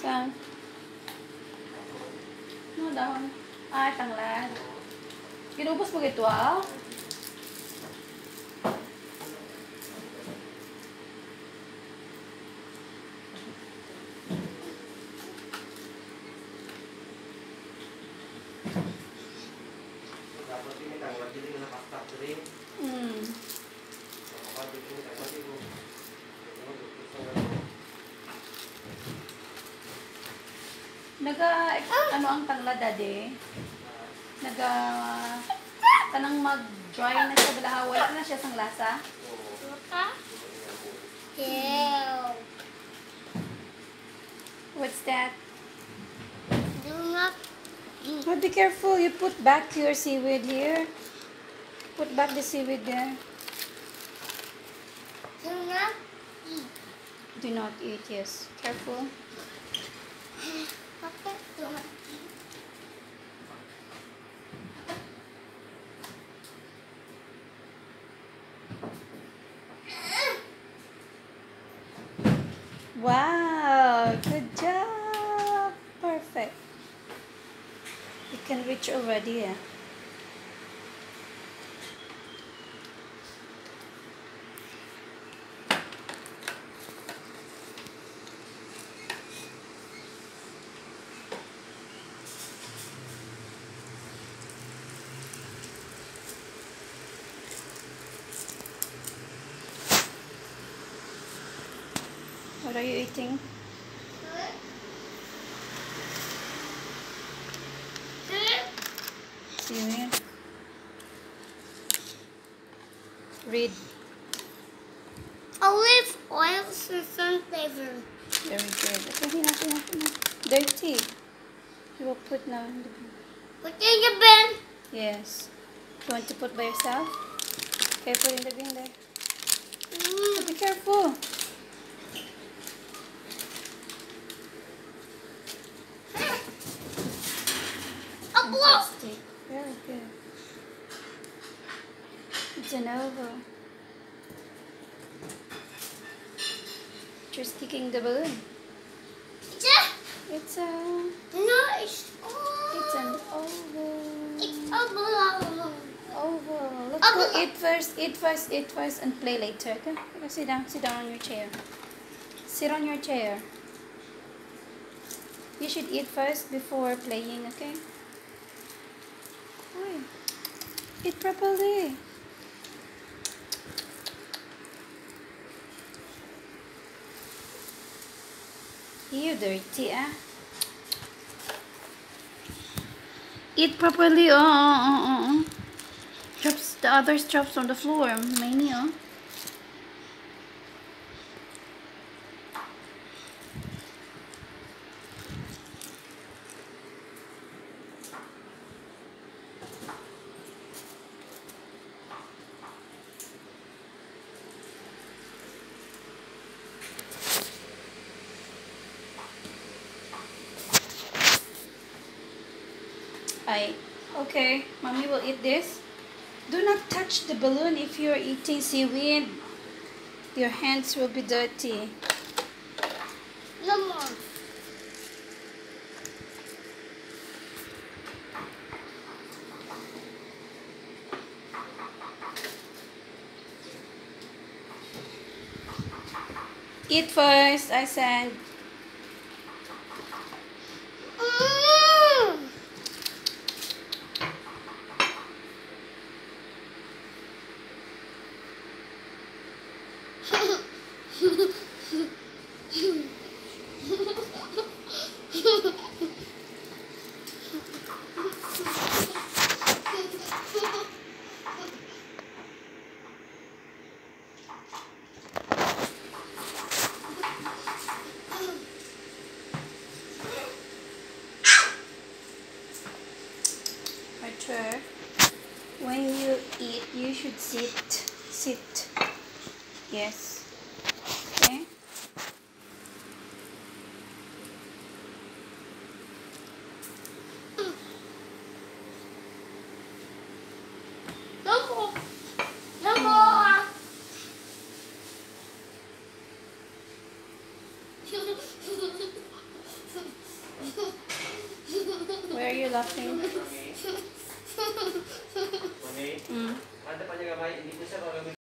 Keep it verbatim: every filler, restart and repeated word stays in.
Saan? Ano dahon? Ah, tanglad. Ginubos mo gito ah? Hmm. Naga, ano ang tanglad, daddy? Naga, kanang mag-dry na siya, balaha, wala na siya sang lasa? Ew. What's that? Do not eat. Oh, be careful, you put back your seaweed here. Put back the seaweed there. Do not eat. Do not eat, yes. Careful. Papa, do not eat. Wow, good job. Perfect. You can reach already, yeah. What are you eating? Seaweed. Read. Olive oil and sun flavor. Very good. Okay, enough, enough, enough. Dirty. You will put now in the bin. Put in the bin. Yes. You want to put by yourself? Okay, put in the bin there. Mm. But be careful. A blow. Fantastic. Very good. It's an oval. Just kicking the balloon. It's a. It's a. No, it's. Oh. It's an oval. It's a blow. Oval. Let's A go blow. eat first. Eat first. Eat first, and play later. Okay? Okay, sit down. Sit down on your chair. Sit on your chair. You should eat first before playing. Okay? Oi. Eat properly. You dirty, ah. Eat properly, oh, oh, oh, oh. Drops, the others drops on the floor, many, oh. I, okay, mommy will eat this. Do not touch the balloon if you're eating seaweed. Your hands will be dirty. No more. Eat first, I said. Mm. Arthur, when you eat, you should sit. Sit. Yes. Okay. No more. No more. Why are you laughing? Mami, Mm. ada pa niya gamay, hindi ko siya